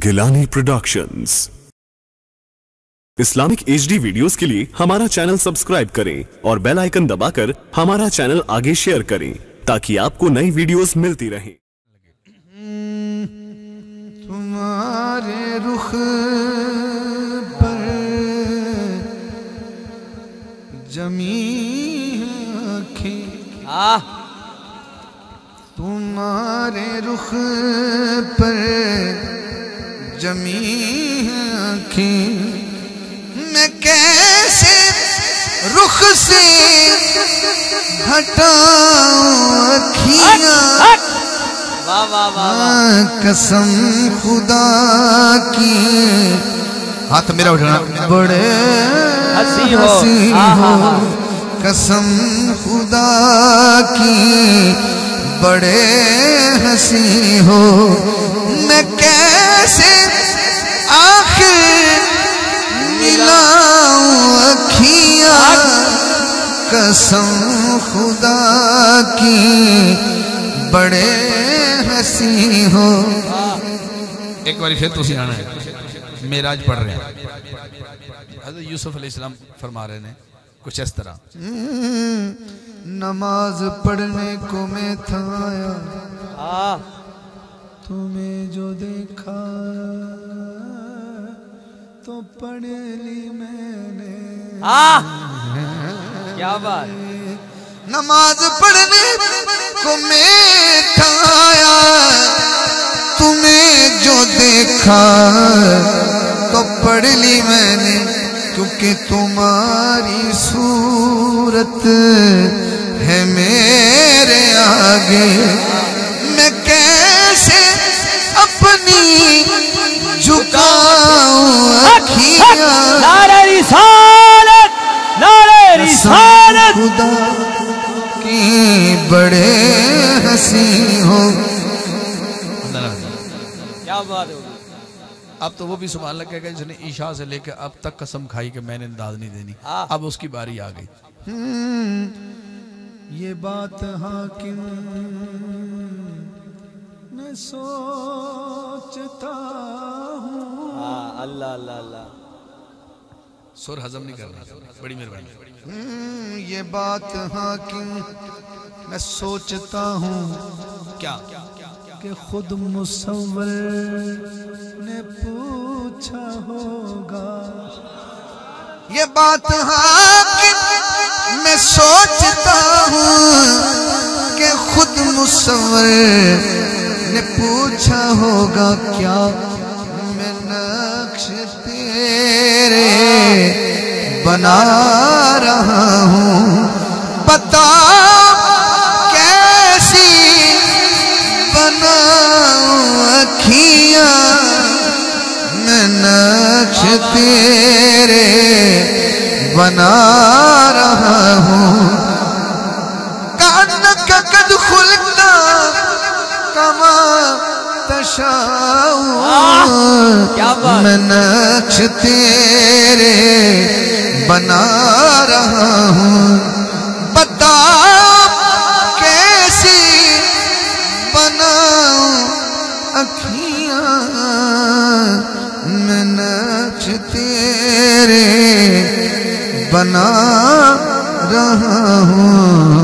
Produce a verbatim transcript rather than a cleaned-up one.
Gilani productions. Islamic HD videos के लिए हमारा चैनल सब्सक्राइब करें और बेल आइकन दबाकर हमारा चैनल आगे शेयर करें ताकि आपको नई वीडियोस मिलती रहें। तुम्हारे रुख पर जमी आँखें, तुम्हारे रुख पर जमी आँखें, मैं कैसे रुख से हटाऊं अखियाँ। वाह वाह वाह, कसम खुदा की, हाथ मेरा उठाना, बड़े हंसी हो, हंसी हो। हो। कसम खुदा की बड़े हंसी हो, मैं कैसे आखिर मिलाऊं अखियाँ। कसम खुदा की बड़े हंसी हो। एक बार फिर तुसी आना है, मेराज पढ़ रहे हैं, हज़रत यूसुफ अलैहिस्सलाम फरमा रहे हैं कुछ इस तरह, नमाज पढ़ने को मैं था आया, तुम्हें जो देखा तो पढ़ ली मैंने। क्या बात। नमाज पढ़ने को मैं था आया, तुम्हें जो देखा तो पढ़ ली मैंने, क्योंकि तुम्हारी सूरत है मेरे आगे। मैं कैसे अपनी झुकाऊं अखियाँ। नारे रिसालत, नारे रिसालत। खुदा की बड़े हंसी हो। क्या बात है। अब तो वो भी सुभान अल्लाह कहेगा जिसने ईशा से लेकर अब तक कसम खाई कि मैंने दाद नहीं देनी, अब उसकी बारी आ गई। ये बात हाकिम मैं सोचता हूँ। अल्लाह अल्लाह अल्लाह, सुर हजम नहीं करना, बड़ी मेहरबानी। ये बात हाकिम मैं सोचता हूँ, क्या कि खुद मुसव्वर ने पूछा होगा। ये बात हाकिम मैं सोचता हूँ कि खुद मुसव्वर ने पूछा होगा। क्या मैं नक्श तेरे बना रहा हूँ, बता कैसी बनाऊं अखियाँ। मैं नक्श तेरे बना रहा हूँ, कान का कद खुलता कमा तशाऊं। मैं नक्श तेरे बना रहा हूँ, बता कैसी बनाऊं अखियाँ। मैं नक्श तेरे बना रहा हूँ।